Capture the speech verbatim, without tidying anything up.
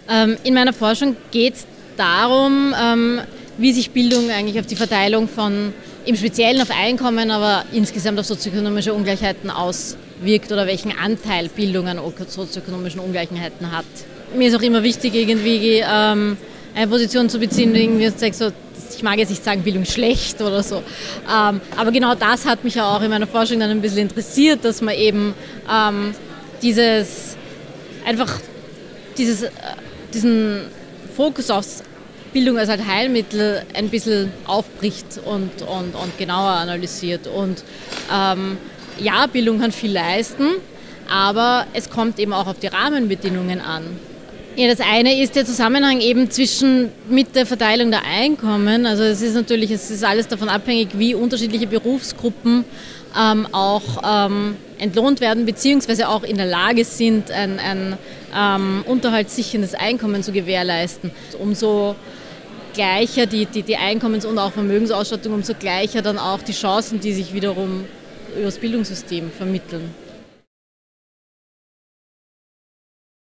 Ähm, in meiner Forschung geht es darum, ähm, wie sich Bildung eigentlich auf die Verteilung von, im Speziellen auf Einkommen, aber insgesamt auf sozioökonomische Ungleichheiten auswirkt oder welchen Anteil Bildung an sozioökonomischen Ungleichheiten hat. Mir ist auch immer wichtig, irgendwie ähm, eine Position zu beziehen, irgendwie so, ich mag jetzt nicht sagen, Bildung ist schlecht oder so, ähm, aber genau das hat mich ja auch in meiner Forschung dann ein bisschen interessiert, dass man eben ähm, dieses, einfach dieses, äh, diesen Fokus auf Bildung als halt Heilmittel ein bisschen aufbricht und, und, und genauer analysiert. Und ähm, ja, Bildung kann viel leisten, aber es kommt eben auch auf die Rahmenbedingungen an. Ja, das eine ist der Zusammenhang eben zwischen mit der Verteilung der Einkommen. Also es ist natürlich, es ist alles davon abhängig, wie unterschiedliche Berufsgruppen ähm, auch ähm, entlohnt werden, beziehungsweise auch in der Lage sind, ein, ein ähm, unterhaltssicherndes Einkommen zu gewährleisten. Umso gleicher die, die, die Einkommens- und auch Vermögensausstattung, umso gleicher dann auch die Chancen, die sich wiederum über das Bildungssystem vermitteln.